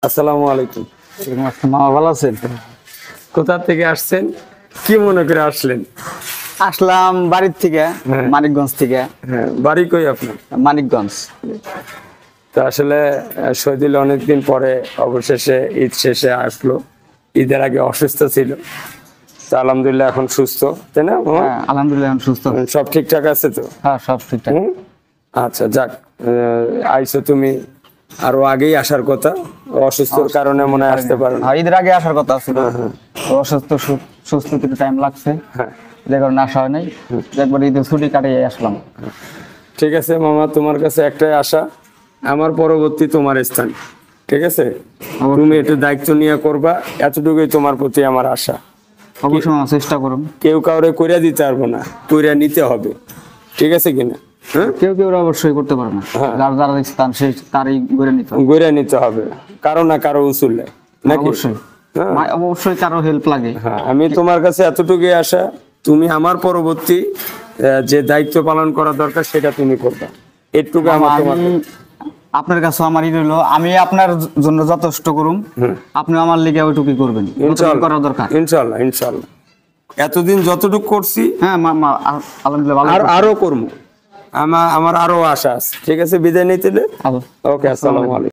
আসসালামু আলাইকুম। মামা ভালো আছেন? কোথা থেকে আসছেন, কি মনে করে আসলেন? আসলাম বাড়ির থেকে, হ্যাঁ। মানিকগঞ্জ থেকে। হ্যাঁ, বাড়ি কই আপনার? মানিকগঞ্জ। তো আসলে শহীদুল অনেকদিন পরে অবশেষে ঈদ শেষে আসলো। ঈদের আগে অসুস্থ ছিল, তো আলহামদুলিল্লাহ এখন সুস্থ, তাই না মামা? হ্যাঁ, আলহামদুলিল্লাহ এখন সুস্থ। সব ঠিকঠাক আছে তো? হ্যাঁ, সব ঠিকঠাক। হুম? আচ্ছা, যাক, আইসো তুমি, আরো আগেই আসার কথা, অসুস্থর কারণে মনে হয় আসতে পারো না। হ্যাঁ, ঈদের আগে আসার কথা ছিল। অসুস্থ, সুস্থ একটু টাইম লাগছে, হ্যাঁ, যে কারণে আসা হয় নাই। একবার ঈদের ছুটি কাটিয়ে আসলাম। ঠিক আছে মামা, তোমার কাছে একটাই আশা, আমার পরবর্তী তোমার স্থান, ঠিক আছে? তুমি একটু দায়িত্ব নিয়ে করবা, এতটুকুই তোমার প্রতি আমার আশা। অবশ্যই মামা চেষ্টা করুন। কেউ কাউরে কইরা দিতে পারবো না, কইরা নিতে হবে, ঠিক আছে কিনা? হ্যাঁ, কেউ কেউ অবশ্যই করতে পারে না, যার যারা স্থান সেই তারই গড়ে নিতে হবে। গইরা নিতে হবে, কারো না কারো উসুল নেই নাকি? অবশ্যই। হ্যাঁ। অবশ্যই কারো হেল্প লাগে। হ্যাঁ, আমি তোমার কাছে এতটুকুই আশা, তুমি আমার পরবর্তী যে দায়িত্ব পালন করা দরকার সেটা তুমি করবা, এটুকু আমার তোমার। আমি আপনার কাছে আমারই রইলো, আমি আপনার জন্য যথেষ্ট করুম, আপনি আমার লিগে ওইটুকুই করবেন, যতটুকু করা দরকার। ইনশাল্লাহ ইনশাল্লাহ, এতদিন যতটুকু করছি হ্যাঁ আলহামদুলিল্লাহ ভালো করছেন। আরো করবো, আমার আরো আশা আছে, ঠিক আছে? বিদায় নিতে দে। আলো। ওকে, আসসালামু আলাইকুম।